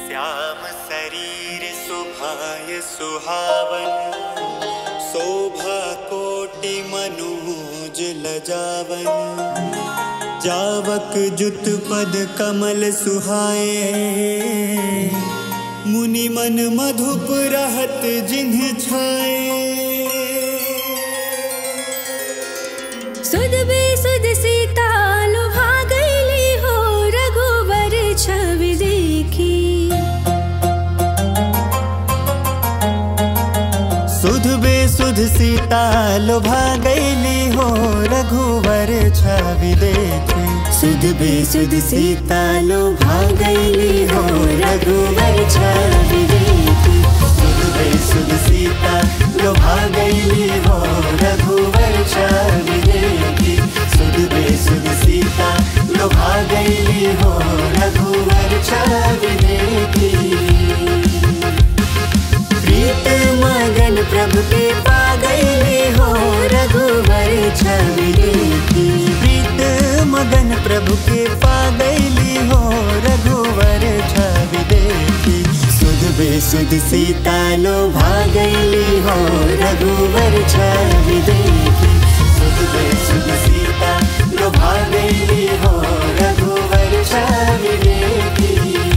श्याम शरीर सुभाय सुहावन, शोभा कोटि मनोज लजावन। जावक जुत पद कमल सुहाए, मुनि मन मधुप रहत जिन्ह छाए। सुध बेसुध सीता लुभा गईली हो, रघुवर छवि देखी। सुध बेसुध सीता लुभा गईली हो, रघुवर छवि देखी। सुध बेसुध सीता लुभा गईली हो, रघुवर छवि देखी। सुध बेसुध सीता लुभा गईली हो, रघुवर छवि देखी। सुध बेसुध सीता लुभा गईली हो, रघुवर छवि देखी। प्रीत मगन प्रभु के पा गईली हो, रघुवर छवि देखी। प्रीत मगन प्रभु के पा गईली हो, रघुवर छवि देखी। सुध बेसुध सीता लुभा गईली हो, रघुवर छवि देखी। सुध बेसुध सीता लुभा गईली हो, रघुवर छवि देखी।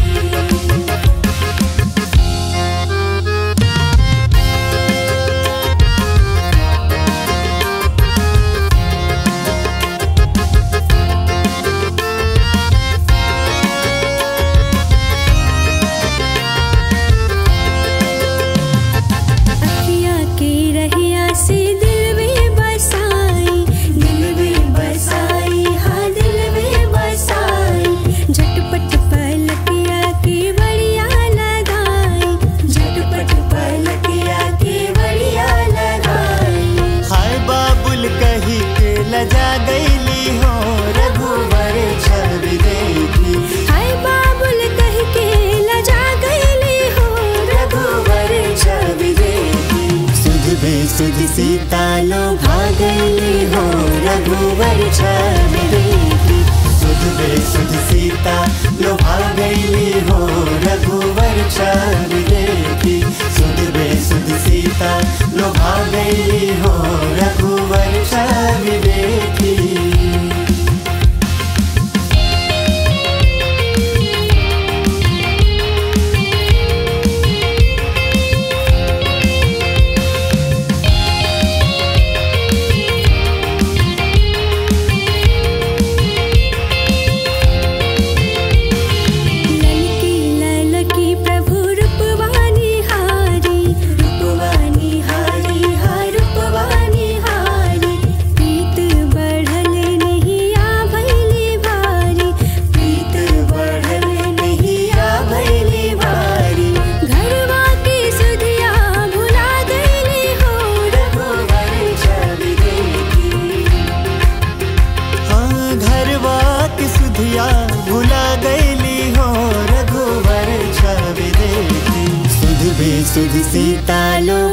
सुध सीता लुभा गईली हो, रघुवर छवि देखी। सुध बेसुध सीता लुभा गईली हो, रघुवर छवि देखी। सुध बेसुध सीता लुभा गईली हो, रघुवर छवि देखी। सुध सीता लो